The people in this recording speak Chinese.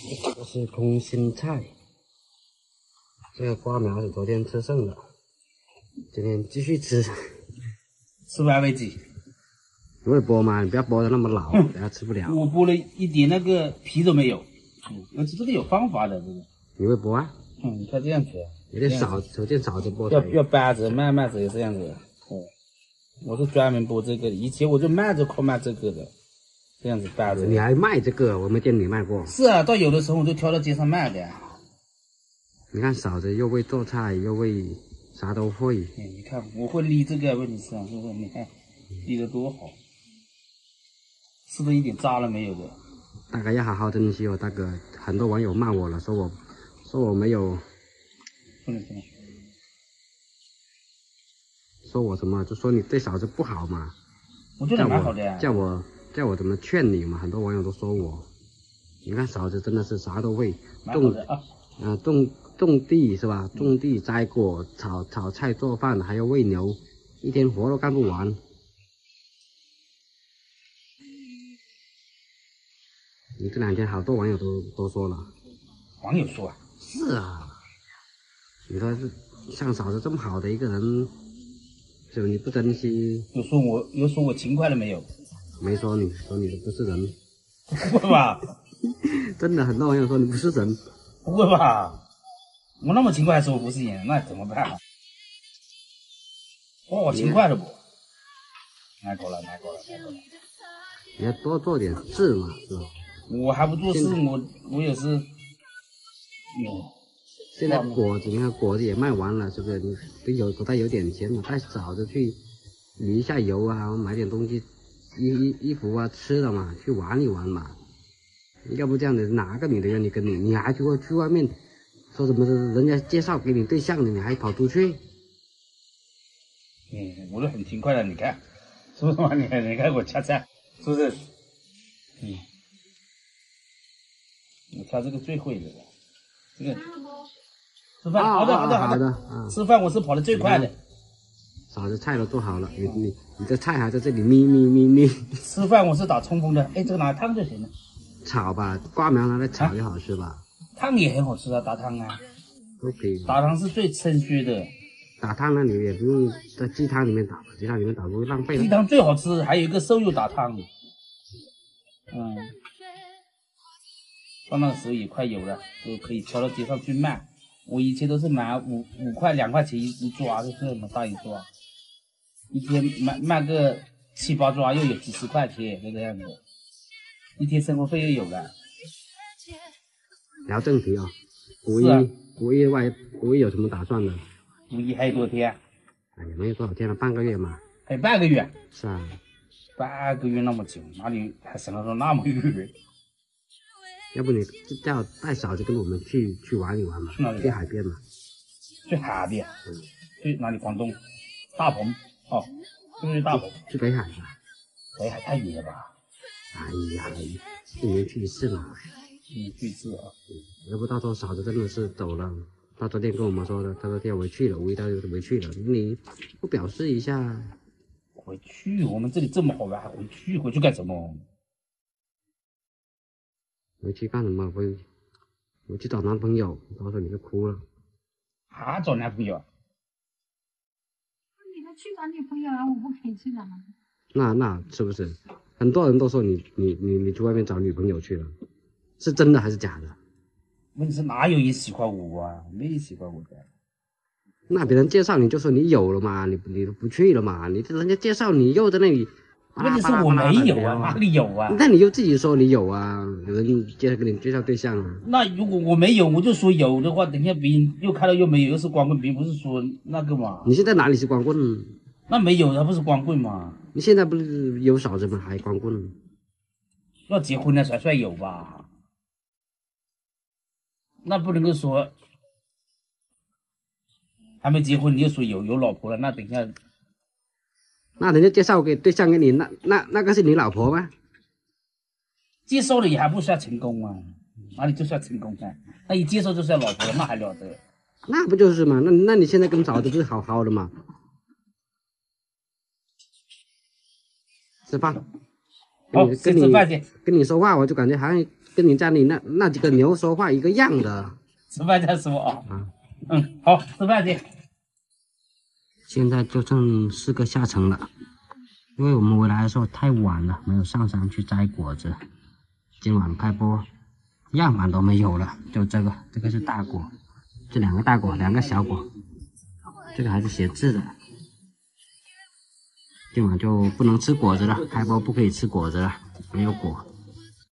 这是空心菜，这个瓜苗是昨天吃剩的，今天继续吃， 吃完为止。 你会剥吗？你不要剥的那么老，等下吃不了。 我剥了一点那个皮都没有。这个有方法的，这个。 你会剥啊？ 你看这样子。 有点少，首先少着剥。 要掰着，慢慢着这样子。我是专门剥这个的，以前我就靠卖这个的，这样子掰着。 你还卖这个？我没见你卖过。 是啊，到有的时候我就挑到街上卖的。 你看嫂子又会做菜，又会啥都会。 你看我会理这个问题是啊，是不是？你看理得多好，是不是一点渣了没有的？ 大哥要好好珍惜哦，大哥。很多网友骂我了，说我没有。 不能听。 说我什么？就说你对嫂子不好嘛。 我觉得蛮好的呀。 叫我怎么劝你嘛？很多网友都说我。你看嫂子真的是啥都会，种地是吧？种地摘果、炒菜、做饭，还要喂牛，一天活都干不完。你这两天好多网友都说了。 网友说啊？ 是啊。你说是像嫂子这么好的一个人，是不是你不珍惜？ 有说我勤快了没有？ 没说你，说你不是人。 不会吧？ 真的，很多网友说你不是人。 不会吧？我那么勤快还说我不是人，那怎么办？我好勤快的不？拿过来。 你要多做点事嘛，是吧？ 我还不做事，我也是。 现在果子，你看果子也卖完了，是不是？你口袋有点钱嘛，带嫂子去旅一下游啊，买点东西，衣服啊，吃的嘛，去玩一玩嘛。要不这样子，哪个女的愿意跟你？你还去外面说什么？人家介绍给你对象的，你还跑出去？ 我都很勤快的，你看，是不是嘛？你看我掐菜，是不是？我掐这个最会的了，这个。吃饭，好的。吃饭我是跑得最快的。 嫂子菜都做好了，你这菜还在这里咪。 吃饭我是打冲锋的，这个拿汤就行了。 炒吧，瓜苗拿来炒就好吃吧。 汤也很好吃啊，打汤啊。 都可以。 打汤是最称血的。 打汤呢，你也不用在鸡汤里面打，鸡汤里面打不会浪费。 鸡汤最好吃，还有一个瘦肉打汤。到那个时候也快有了，就可以挑到街上去卖。我以前都是买5块2块钱一抓，就这么大一抓，一天卖个7、8抓，又有几10块钱，就这样子，一天生活费又有了。 聊正题啊，五一有什么打算呢？ 五一还有多少天？ 也没有多少天了，半个月嘛。 还有半个月？ 是啊。 半个月那么久，哪里还省得说那么远？ 要不你叫带嫂子跟我们去玩一玩嘛？ 去哪里？ 去海边嘛？ 去海边？去哪里？广东？大鹏？去大鹏？ 去北海吧？ 北海太远了吧？ 哎呀，一年去一次嘛。 去一次啊。 要不到时候嫂子真的是走了，他昨天跟我们说的，他说要回去了，五一到就回去了，你不表示一下？ 回去？我们这里这么好玩，还回去？回去干什么？ 回去干什么？回去找男朋友，到时候你就哭了。 找男朋友？ 你还去找女朋友，然后我不陪去了吗？ 那是不是？很多人都说你去外面找女朋友去了，是真的还是假的？ 问题是哪有人喜欢我啊？没人喜欢我的。 那别人介绍你就说你有了嘛，你都不去了嘛？人家介绍你又在那里。 问题是我没有啊，哪里有啊？ 那你就自己说你有啊，有人给你介绍对象啊。 那如果我没有，我就说有的话，等一下别人又看到又没有，又是光棍，别人不是说那个嘛？ 你现在哪里是光棍？ 那没有，他不是光棍吗？ 你现在不是有嫂子吗？还光棍？ 要结婚了才算有吧？那不能够说还没结婚你就说有老婆了，那等一下。 那人家介绍给对象给你，那个是你老婆吗？ 接受了也还不算成功啊，哪里就算成功啊？那一接受就算老婆了，那还了得？ 那不就是嘛？那你现在跟嫂子不是好好的吗？吃饭。 好，先吃饭去。 跟你说话，我就感觉好像跟你家里那几个牛说话一个样的。 吃饭再说啊。好，吃饭去。 现在就剩4个下层了，因为我们回来的时候太晚了，没有上山去摘果子。今晚开播，样板都没有了，就这个是大果，这2个大果，2个小果，这个还是写字的。今晚就不能吃果子了，开播不可以吃果子了，没有果。